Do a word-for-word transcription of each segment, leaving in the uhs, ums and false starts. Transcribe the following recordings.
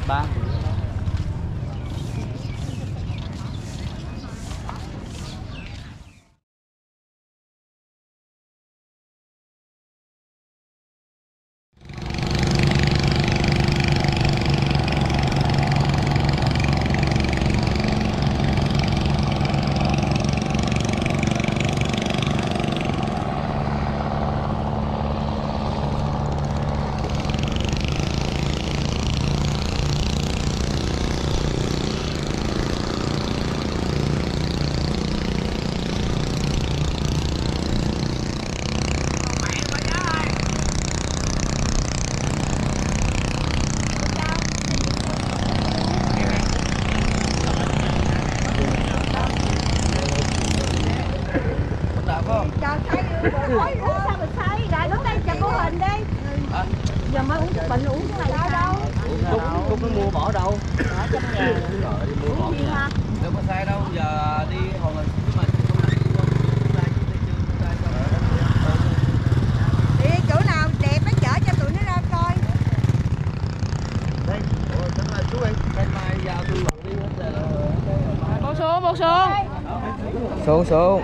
ba. Giờ mới uống chút bệnh uống cái này đâu? Cúc Cúc nó mua bỏ đâu? Ở trong nhà. Rồi đi mua bỏ nha. Đâu có sai đâu, giờ đi hồi mình nhưng mà đi chỗ nào đẹp nó chở cho tụi nó ra coi. Đây, ôi tính là chú em, cái mai giao tôi đi hết rồi. Bộ xuống, bộ xuống. Xuống xuống.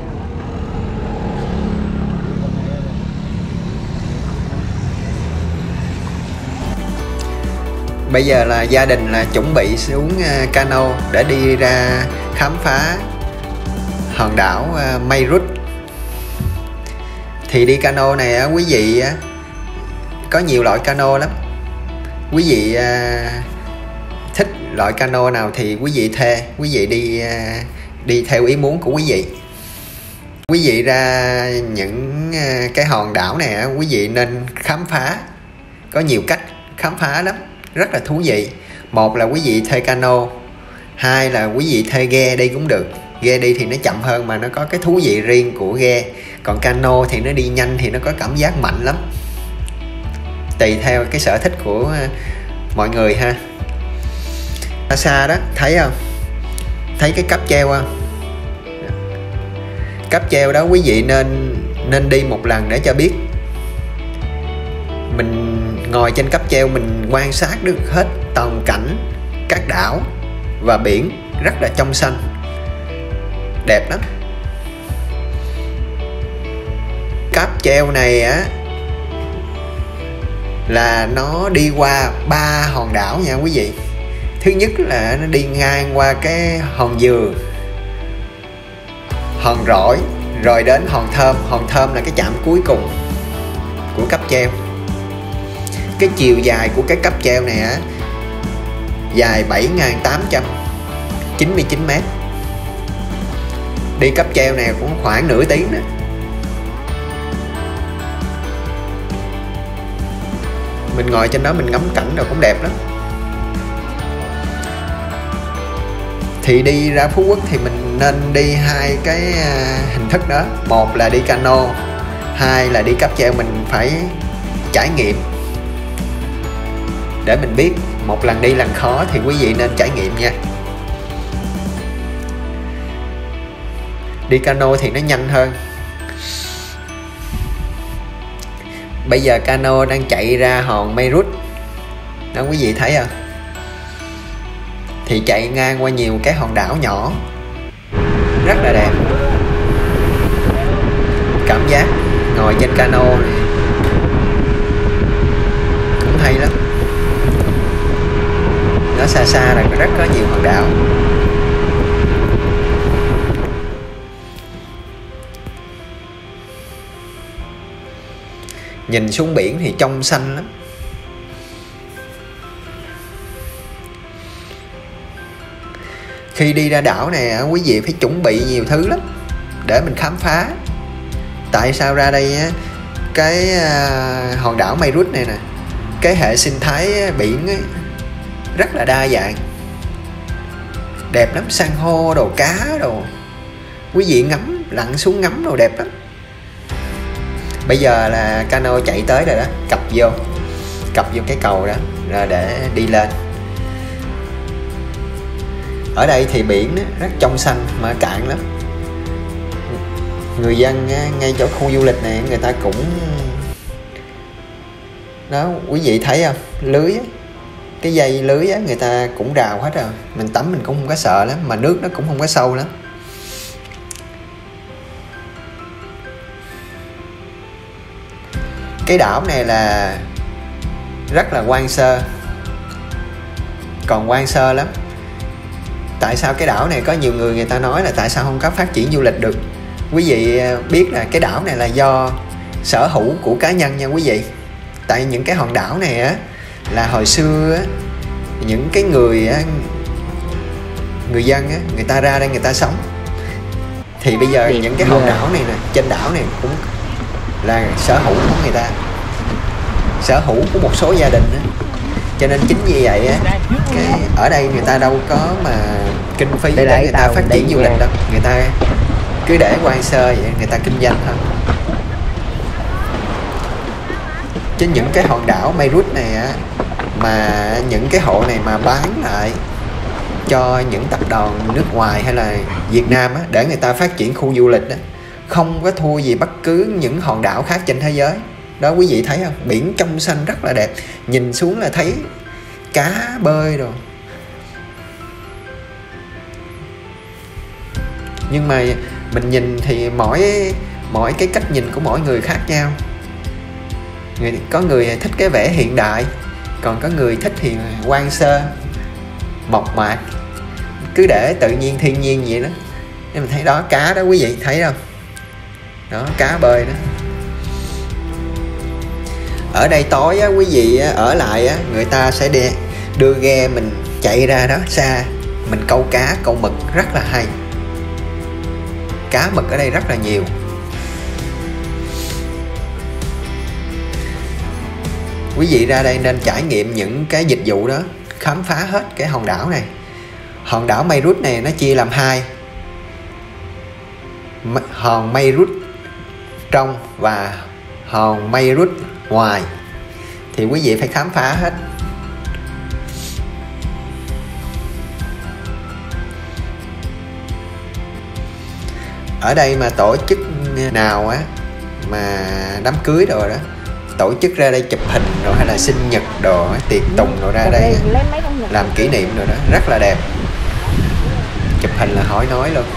Bây giờ là gia đình là chuẩn bị xuống cano để đi ra khám phá hòn đảo Meirut. Thì đi cano này á quý vị á, có nhiều loại cano lắm. Quý vị à, thích loại cano nào thì quý vị thuê, quý vị đi à, đi theo ý muốn của quý vị. Quý vị ra những à, cái hòn đảo này á, quý vị nên khám phá. Có nhiều cách khám phá lắm, rất là thú vị. Một là quý vị thuê cano, hai là quý vị thuê ghe đi cũng được. Ghe đi thì nó chậm hơn mà nó có cái thú vị riêng của ghe. Còn cano thì nó đi nhanh thì nó có cảm giác mạnh lắm. Tùy theo cái sở thích của mọi người ha. Xa xa đó, thấy không? Thấy cái cáp treo không? Cáp treo đó quý vị nên nên đi một lần để cho biết. Mình ngồi trên cáp treo mình quan sát được hết toàn cảnh các đảo và biển rất là trong xanh, đẹp lắm. Cáp treo này á là nó đi qua ba hòn đảo nha quý vị. Thứ nhất là nó đi ngang qua cái hòn Dừa, hòn Rỗi, rồi đến hòn Thơm. Hòn Thơm là cái chạm cuối cùng của cáp treo. Cái chiều dài của cái cáp treo này á dài bảy nghìn tám trăm chín mươi chín mét. Đi cáp treo này cũng khoảng nửa tiếng đó. Mình ngồi trên đó mình ngắm cảnh rồi cũng đẹp lắm. Thì đi ra Phú Quốc thì mình nên đi hai cái hình thức đó. Một là đi cano, hai là đi cáp treo. Mình phải trải nghiệm để mình biết. Một lần đi lần khó thì quý vị nên trải nghiệm nha. Đi cano thì nó nhanh hơn. Bây giờ cano đang chạy ra hòn Meirut đó, quý vị thấy không? Thì chạy ngang qua nhiều cái hòn đảo nhỏ rất là đẹp. Cảm giác ngồi trên cano này cũng hay lắm. Nó xa xa là rất có nhiều hòn đảo. Nhìn xuống biển thì trong xanh lắm. Khi đi ra đảo này quý vị phải chuẩn bị nhiều thứ lắm để mình khám phá. Tại sao ra đây cái hòn đảo Meirut này nè, cái hệ sinh thái biển ấy, rất là đa dạng, đẹp lắm. San hô đồ, cá đồ, quý vị ngắm, lặn xuống ngắm đồ đẹp lắm. Bây giờ là cano chạy tới rồi đó, cập vô cập vô cái cầu đó rồi để đi lên. Ở đây thì biển rất trong xanh mà cạn lắm. Người dân ngay chỗ khu du lịch này người ta cũng đó, quý vị thấy không, lưới cái dây lưới á, người ta cũng rào hết rồi, mình tắm mình cũng không có sợ lắm, mà nước nó cũng không có sâu lắm. Cái đảo này là rất là hoang sơ, còn hoang sơ lắm. Tại sao cái đảo này có nhiều người người ta nói là tại sao không có phát triển du lịch được? Quý vị biết là cái đảo này là do sở hữu của cá nhân nha quý vị. Tại những cái hòn đảo này á là hồi xưa á, những cái người á, người dân á, người ta ra đây người ta sống. Thì bây giờ những cái hòn đảo này nè, trên đảo này cũng là sở hữu của người ta, sở hữu của một số gia đình á. Cho nên chính vì vậy á, cái ở đây người ta đâu có mà kinh phí để người ta phát triển du lịch đâu, người ta cứ để hoang sơ vậy, người ta kinh doanh thôi. Chứ những cái hòn đảo Meirut này á, mà những cái hộ này mà bán lại cho những tập đoàn nước ngoài hay là Việt Nam á, để người ta phát triển khu du lịch á, không có thua gì bất cứ những hòn đảo khác trên thế giới. Đó quý vị thấy không? Biển trong xanh rất là đẹp, nhìn xuống là thấy cá bơi rồi. Nhưng mà mình nhìn thì mỗi mỗi cái cách nhìn của mỗi người khác nhau. Người, có người thích cái vẻ hiện đại, còn có người thích thì hoang sơ, mộc mạc, cứ để tự nhiên thiên nhiên vậy đó. Nên mình thấy đó, cá đó quý vị thấy không? Đó, cá bơi đó. Ở đây tối á, quý vị á, ở lại á, người ta sẽ đi, đưa ghe mình chạy ra đó xa, mình câu cá, câu mực rất là hay. Cá mực ở đây rất là nhiều. Quý vị ra đây nên trải nghiệm những cái dịch vụ đó, khám phá hết cái hòn đảo này. Hòn đảo Meirut này nó chia làm hai, hòn Meirut trong và hòn Meirut ngoài, thì quý vị phải khám phá hết. Ở đây mà tổ chức nào á mà đám cưới rồi đó, tổ chức ra đây chụp hình rồi hay là sinh nhật đồ, tiệc tùng rồi ra đây làm kỷ niệm rồi đó, rất là đẹp. Chụp hình là hỏi nói luôn.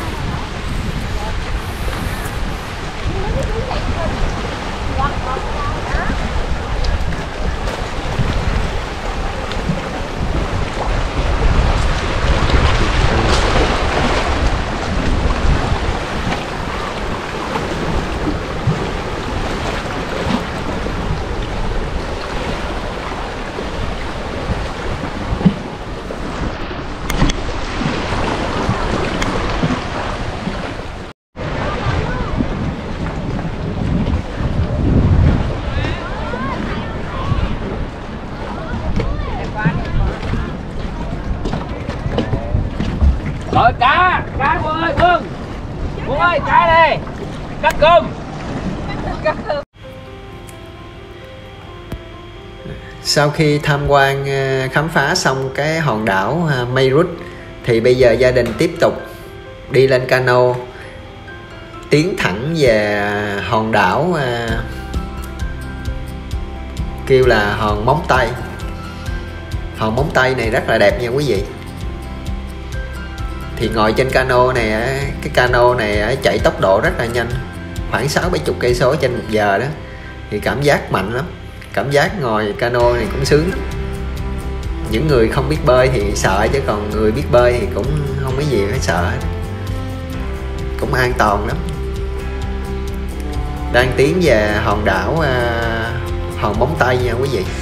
Rồi cá, cá Quân ơi, Quân Quân ơi, cá đây, cá cơm. Sau khi tham quan khám phá xong cái hòn đảo Meirut thì bây giờ gia đình tiếp tục đi lên cano tiến thẳng về hòn đảo kêu là hòn Móng Tay. Hòn Móng Tay này rất là đẹp nha quý vị. Thì ngồi trên cano này, cái cano này chạy tốc độ rất là nhanh, khoảng sáu bảy chục cây số trên một giờ đó, thì cảm giác mạnh lắm. Cảm giác ngồi cano này cũng sướng lắm. Những người không biết bơi thì sợ, chứ còn người biết bơi thì cũng không có gì phải sợ hết, cũng an toàn lắm. Đang tiến về hòn đảo uh, hòn Móng Tay nha quý vị.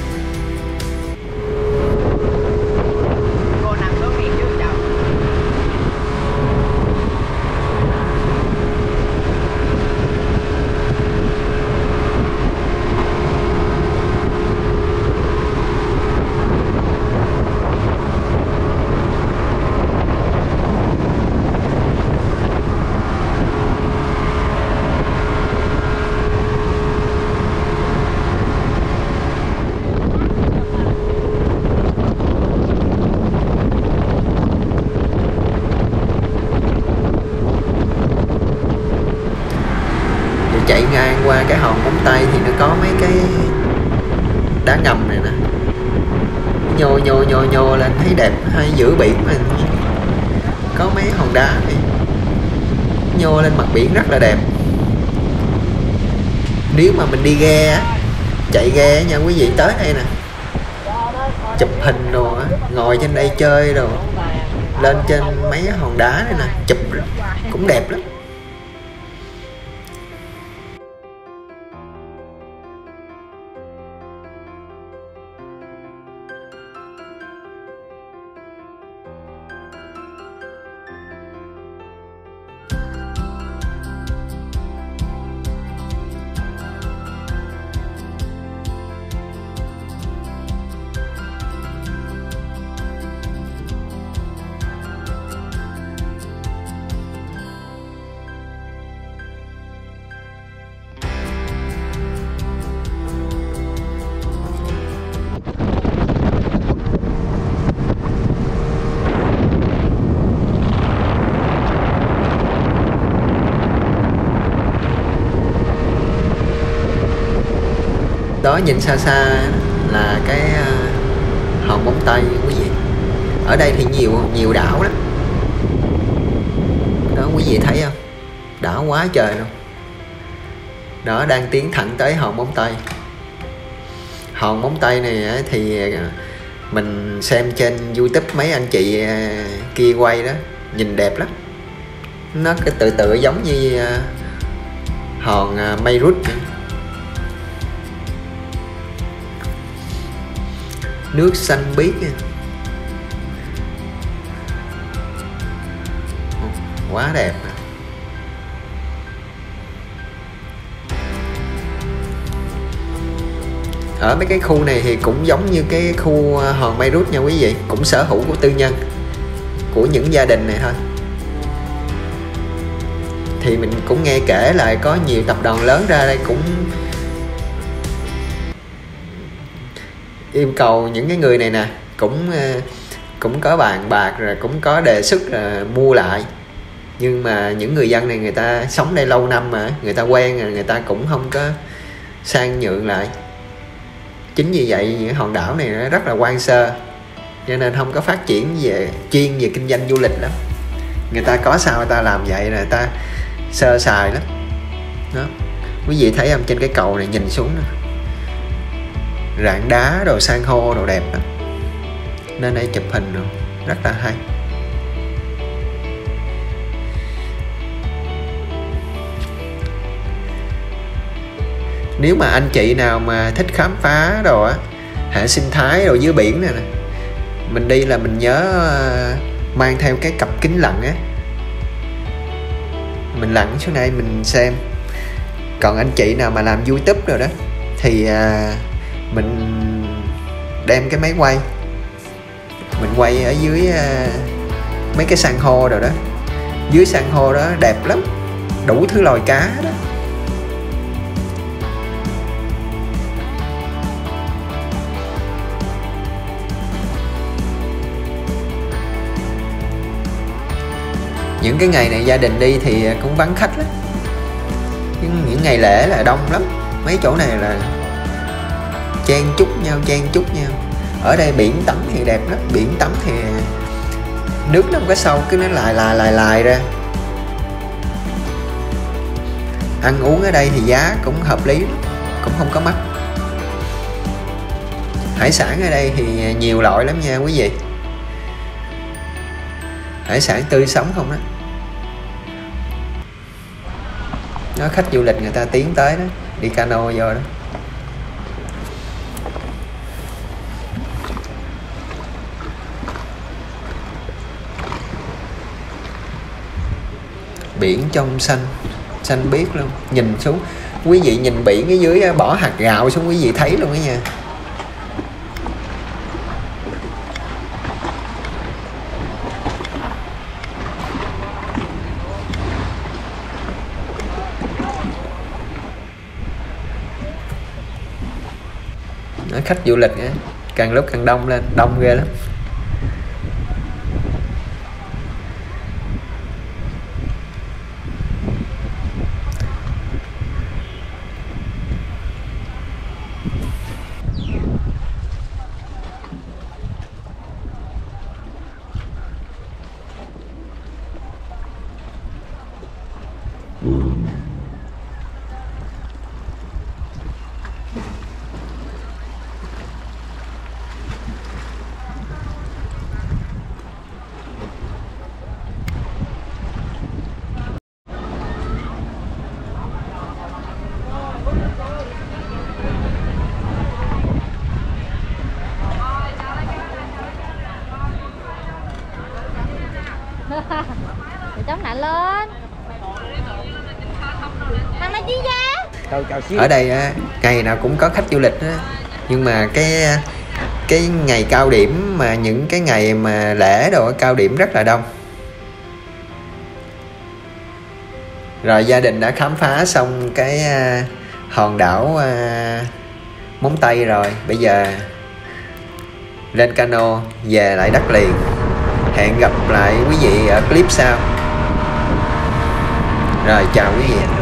Chạy ngang qua cái hòn Móng Tay thì nó có mấy cái đá ngầm này nè, nhô nhô nhô nhô lên thấy đẹp. Hay giữa biển mà có mấy hòn đá này nhô lên mặt biển rất là đẹp. Nếu mà mình đi ghe á, chạy ghe nha quý vị, tới đây nè, chụp hình rồi ngồi trên đây chơi rồi lên trên mấy hòn đá này nè chụp cũng đẹp lắm. Đó, nhìn xa xa là cái uh, hòn Móng Tây quý vị. Ở đây thì nhiều nhiều đảo lắm. Đó quý vị thấy không? Đảo quá trời luôn. Đó, đang tiến thẳng tới hòn Móng Tây. Hòn Móng Tây này thì mình xem trên YouTube mấy anh chị kia quay đó, nhìn đẹp lắm. Nó cái tự tự giống như uh, hòn uh, Mây Rút. Nước xanh biếc nha. Quá đẹp. Ở mấy cái khu này thì cũng giống như cái khu hòn Mây Rút nha quý vị, cũng sở hữu của tư nhân, của những gia đình này thôi. Thì mình cũng nghe kể lại có nhiều tập đoàn lớn ra đây cũng yêu cầu những cái người này nè, cũng cũng có bàn bạc rồi cũng có đề xuất là mua lại. Nhưng mà những người dân này người ta sống đây lâu năm mà, người ta quen rồi, người ta cũng không có sang nhượng lại. Chính vì vậy những hòn đảo này nó rất là hoang sơ, cho nên không có phát triển về chuyên về kinh doanh du lịch lắm. Người ta có sao người ta làm vậy, rồi người ta sơ sài lắm. Đó, quý vị thấy không, trên cái cầu này nhìn xuống nè, rạn đá đồ san hô đồ đẹp lắm, nên đây chụp hình rồi rất là hay. Nếu mà anh chị nào mà thích khám phá đồ á, hệ sinh thái đồ dưới biển này nè, mình đi là mình nhớ mang theo cái cặp kính lặn á, mình lặn xuống đây mình xem. Còn anh chị nào mà làm YouTube rồi đó thì à, mình đem cái máy quay, mình quay ở dưới à, mấy cái san hô rồi đó. Dưới san hô đó đẹp lắm, đủ thứ loài cá đó. Những cái ngày này gia đình đi thì cũng vắng khách lắm. Nhưng những ngày lễ là đông lắm. Mấy chỗ này là chen chúc nhau, chen chúc nhau. Ở đây biển tắm thì đẹp lắm. Biển tắm thì nước nó không có sâu, cứ nó lại lại lại lại ra. Ăn uống ở đây thì giá cũng hợp lý lắm, cũng không có mắc. Hải sản ở đây thì nhiều loại lắm nha quý vị. Hải sản tươi sống không đó. Nó khách du lịch người ta tiến tới đó, đi cano vô đó. Biển trong xanh, xanh biếc luôn. Nhìn xuống, quý vị nhìn biển ở dưới, bỏ hạt gạo xuống quý vị thấy luôn đó nha. Khách du lịch á, càng lúc càng đông lên, đông ghê lắm. mạnh lên. Thằng này chi giá? Chào chào xíu. Ở đây á, ngày nào cũng có khách du lịch á, nhưng mà cái cái ngày cao điểm mà những cái ngày mà lễ đồ cao điểm rất là đông. Rồi gia đình đã khám phá xong cái uh, hòn đảo uh, Móng Tây rồi, bây giờ lên cano về lại đất liền. Hẹn gặp lại quý vị ở clip sau. Rồi chào quý vị.